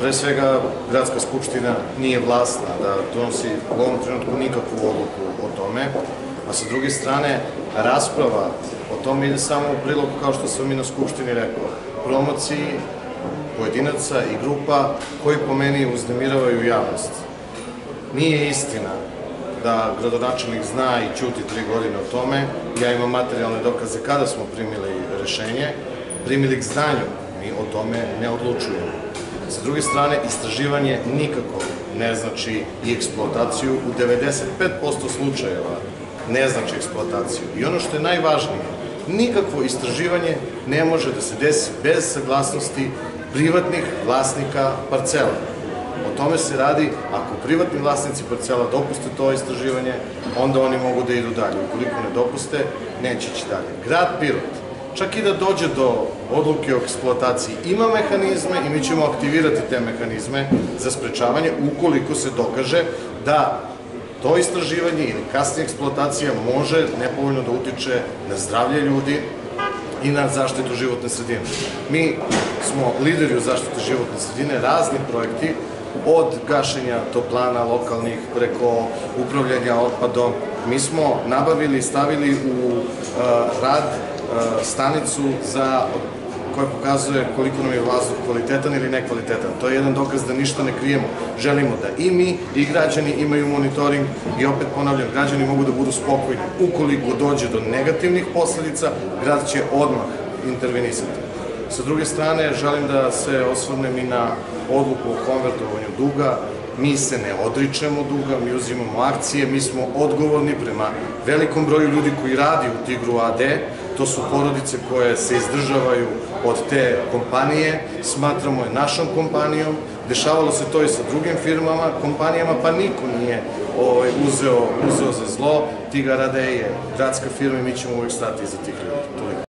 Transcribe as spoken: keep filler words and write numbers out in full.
pre svega, Gradska skupština nije vlasna da donosi u ovom trenutku nikakvu odluku o tome, a sa druge strane, rasprava o tome ide samo u prilog, kao što sam i na skupštini rekao, promociji pojedinaca i grupa koji po meni uznemiravaju javnost. Nije istina da gradonačelnik zna i ćuti tri godine o tome. Ja imam materijalne dokaze kada smo primili rešenje, primili k znanju, mi o tome ne odlučujemo. Sa druge strane, istraživanje nikako ne znači i eksploataciju. U devedeset pet posto slučajeva ne znači eksploataciju. I ono što je najvažnije, nikakvo istraživanje ne može da se desi bez saglasnosti privatnih vlasnika parcela. O tome se radi, ako privatni vlasnici parcela dopuste to istraživanje, onda oni mogu da idu dalje. Ukoliko ne dopuste, neće ići dalje. Grad Pirot, čak i da dođe do odluke o eksploataciji, ima mehanizme i mi ćemo aktivirati te mehanizme za sprečavanje ukoliko se dokaže da to istraživanje ili kasnija eksploatacija može nepovoljno da utiče na zdravlje ljudi i na zaštitu životne sredine. Mi smo lideri u zaštiti životne sredine, razni projekti, od gašenja toplana lokalnih preko upravljanja otpadom. Mi smo nabavili i stavili u rad stanicu koja pokazuje koliko nam je vazduh kvalitetan ili nekvalitetan. To je jedan dokaz da ništa ne krijemo. Želimo da i mi i građani imaju monitoring i opet ponavljam, građani mogu da budu spokojni. Ukoliko dođe do negativnih posledica, grad će odmah intervenisati. Sa druge strane, želim da se osvrnem i na odluku o konvertovanju duga. Mi se ne odričemo duga, mi uzimamo akcije, mi smo odgovorni prema velikom broju ljudi koji radi u Tigru a de. To su porodice koje se izdržavaju od te kompanije, smatramo je našom kompanijom. Dešavalo se to i sa drugim firmama, kompanijama, pa niko nije uzeo za zlo. Tigar a de je gradska firma i mi ćemo uvijek stati iza tih ljudi.